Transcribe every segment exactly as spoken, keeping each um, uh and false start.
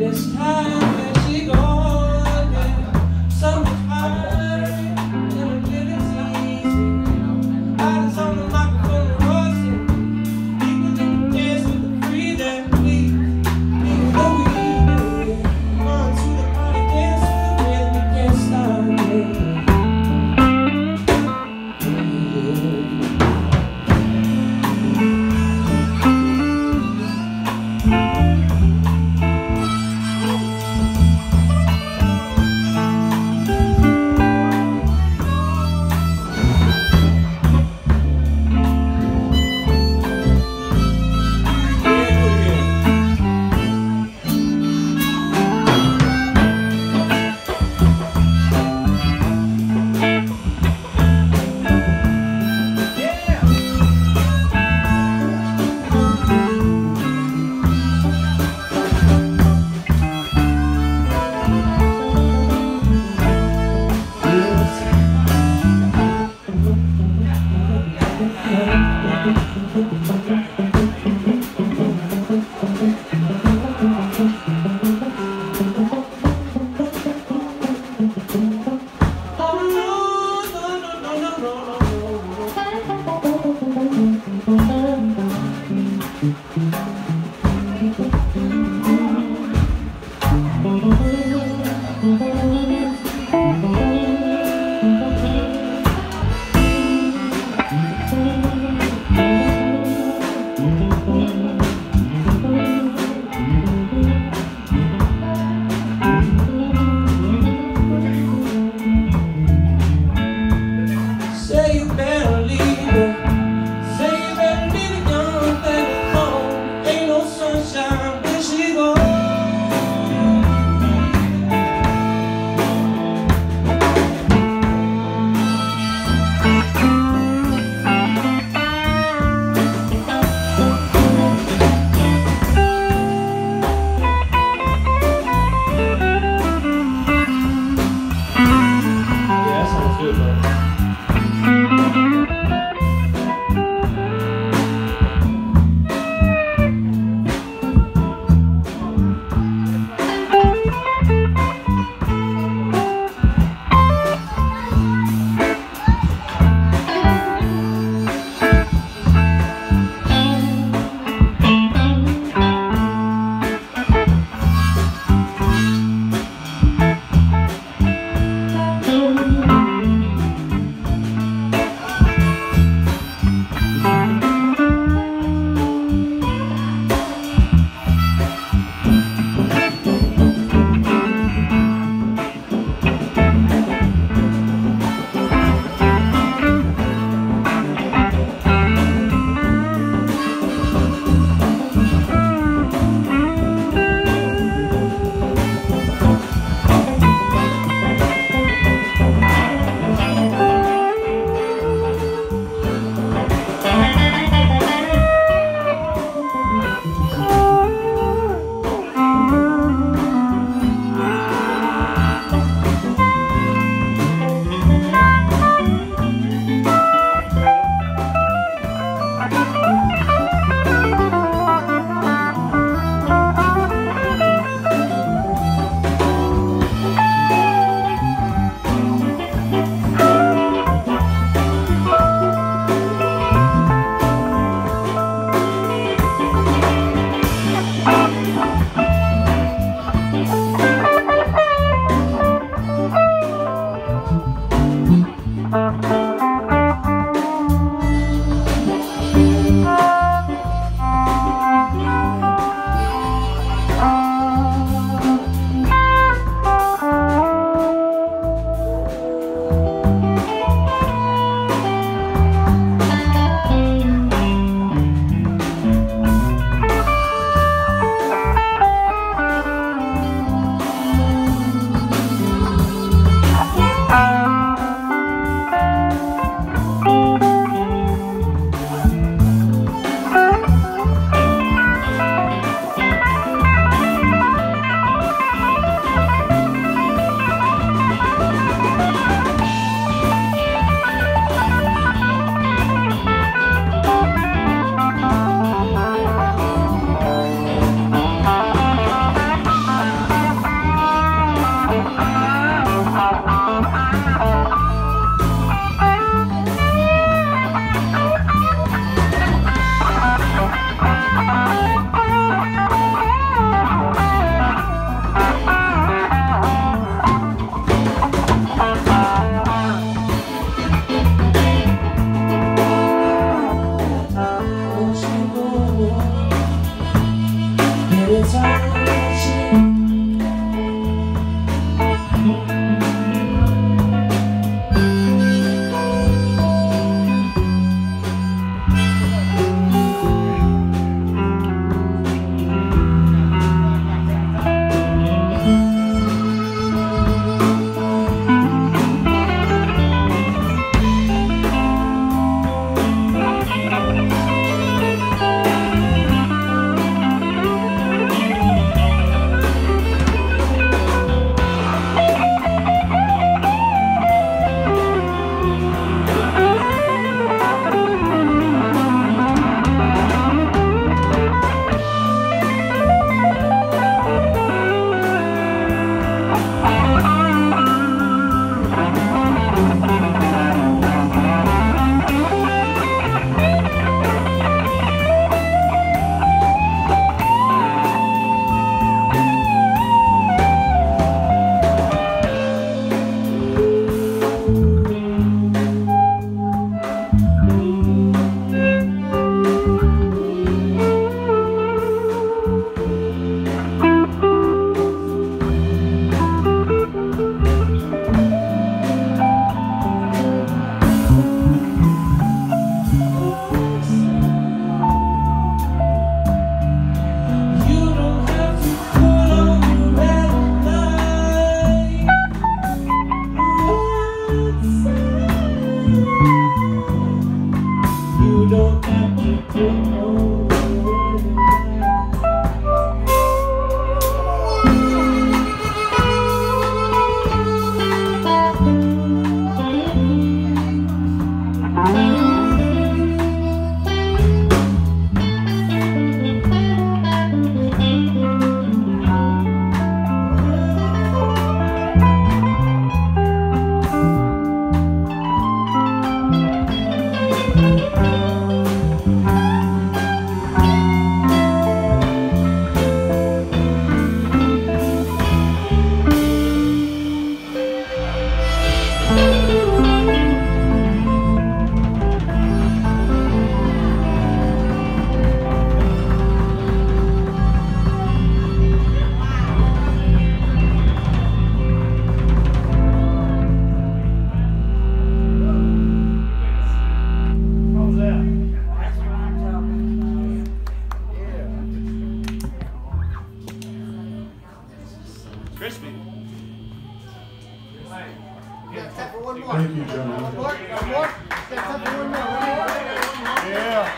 This time that she gone, yeah, so much harder, and it didn't easy. I just on the microphone and roasting, people didn't dance with the free that please. Even though we did, on to the party dance, and we can't stop it. Crispy. Got time for one more. Thank you, John. One more? One more? Got time for one more. Yeah.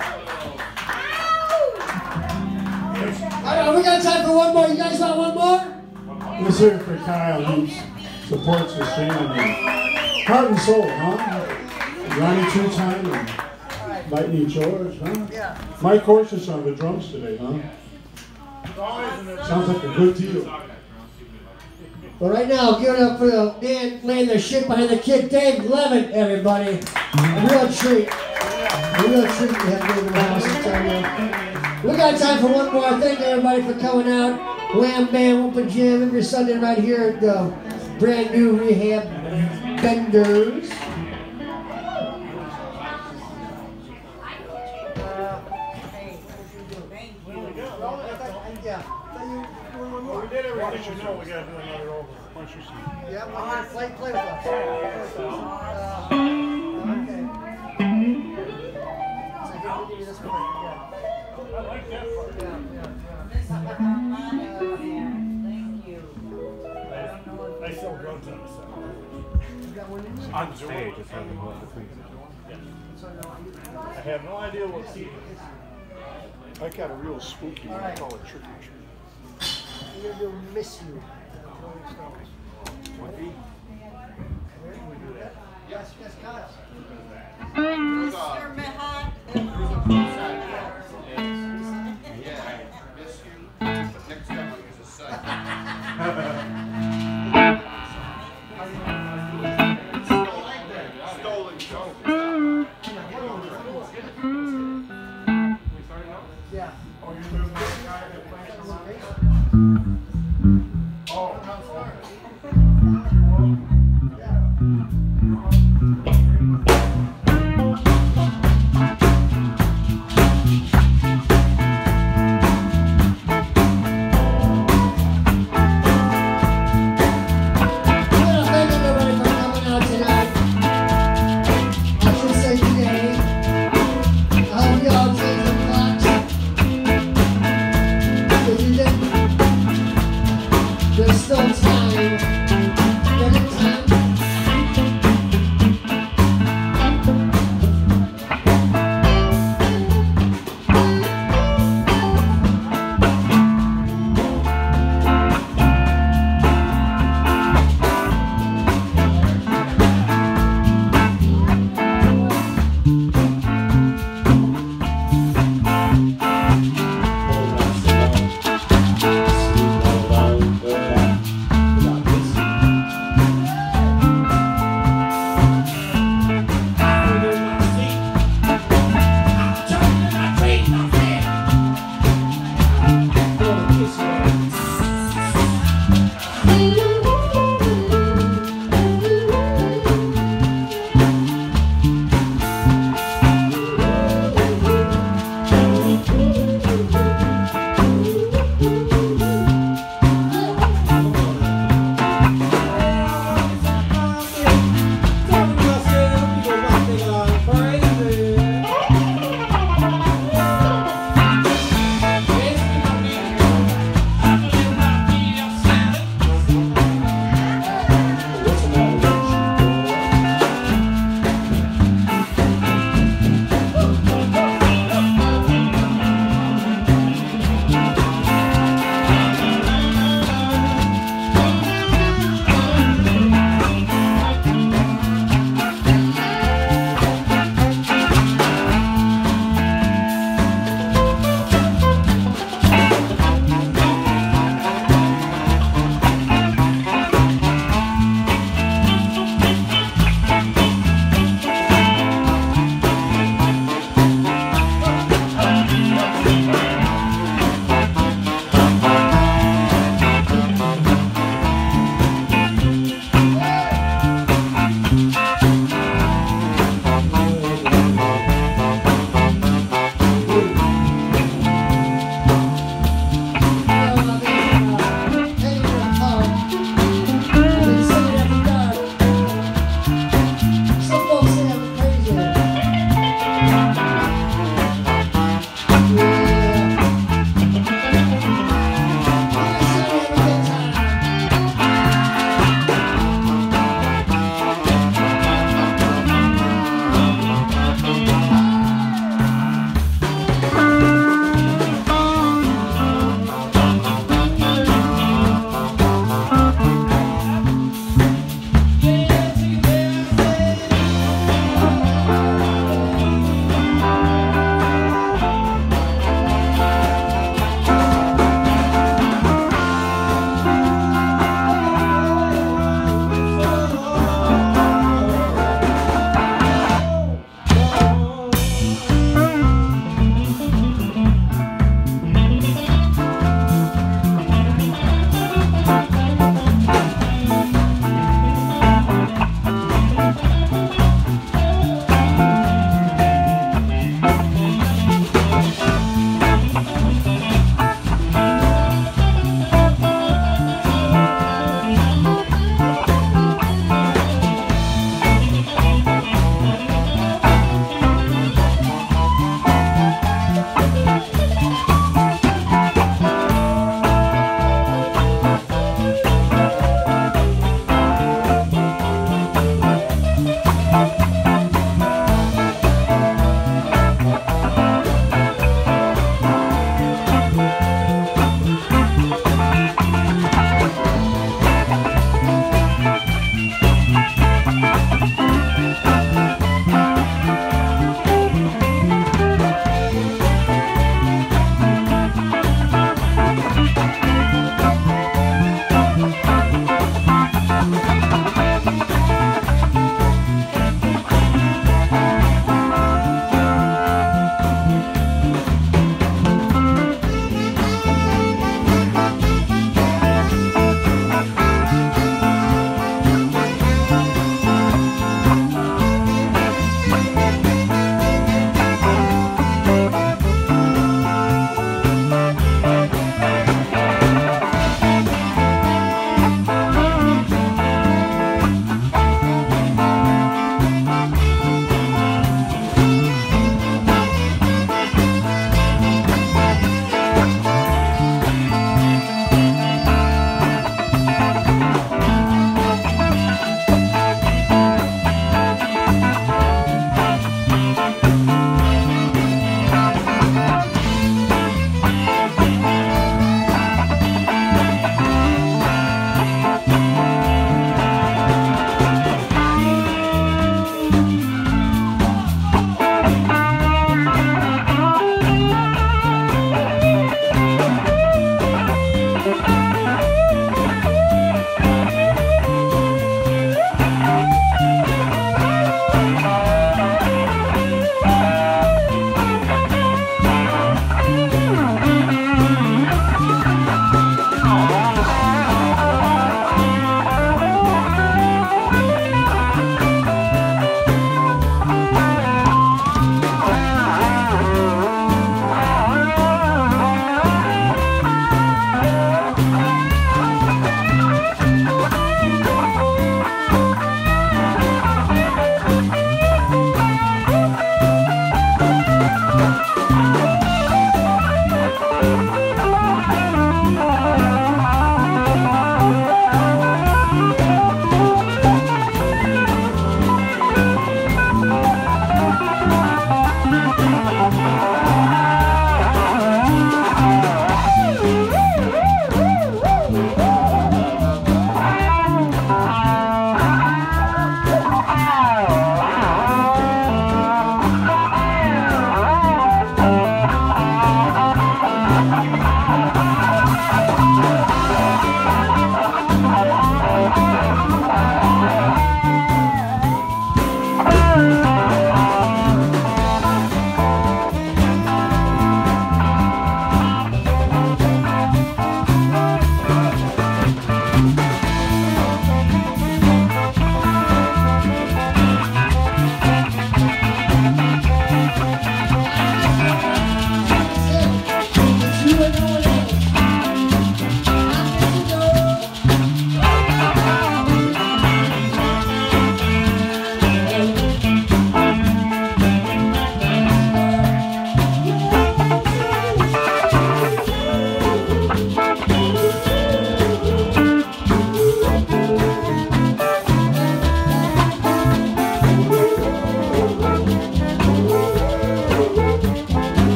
All right, we got time for one more. You guys want one more? Let's hear it for Kyle, who supports the family. Heart and soul, huh? Ronnie two-time and Lightning George, huh? Yeah. Mike Horses on the drums today, huh? Sounds like a good deal. Well, right now, give it up for the man laying the shit behind the kid, Dave Levitt, everybody. A real treat. A real treat to have Dave in the house, I tell you. We got time for one more. Thank everybody for coming out. Wham Bam Whoopin' Jam every Sunday right here at the brand new Rehab Benders. We did everything you know. We got to do another over. Once you see. Yeah, well, you play, play with us. Uh, okay. So here, we'll give you this one. Yeah. I like that part. Yeah, yeah. Thank you. I sell drugs on the side. You got one in you? On stage, it's on the So, no, I have no idea what key it is. I got a real spooky one. I call it trick or treat. you're going to miss you. Yes, yes, Kyle. Mister Mahat. Yeah, I miss you. Next time I'll use a site. Stolen show. Yeah. Oh, you're doing that guy that plays the rock? Oh,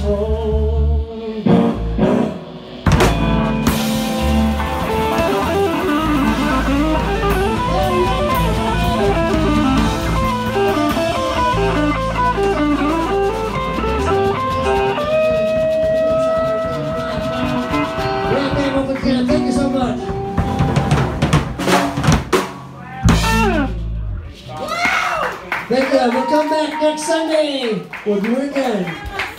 Thank you so much. Thank you. We'll come back next Sunday. We'll do it again.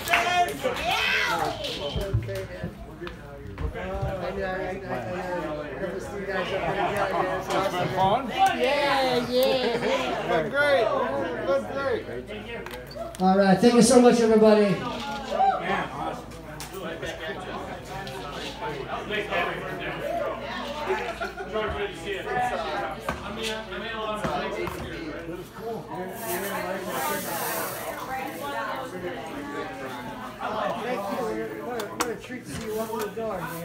It's been fun? Yeah, yeah. Good, great. Good, great. All right. Thank you so much, everybody. What a treat to see you walk through the door, man.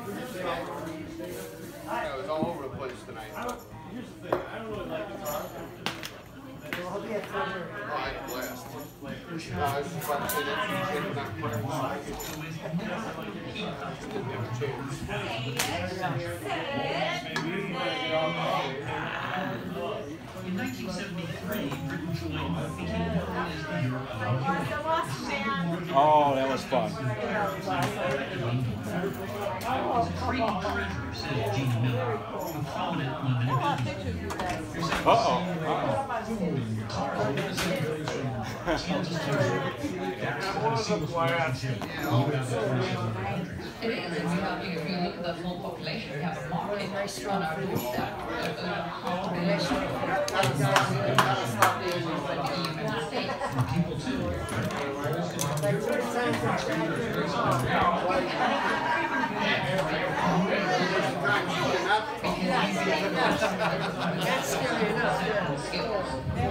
Yeah, it was all over the place tonight. But I'll be at four here. oh, I had a blast. No, I was just about to say that you did not play. Didn't have a chance. In nineteen seventy-three, Britain joined what became known as the European Oh, that was fun. trading treasure, says Gene Miller, who followed it on the Uh-oh. It is. It's, uh, if you look at the full population, we have a market on our doorstep. Uh, population of the United States. That's scary enough, yeah.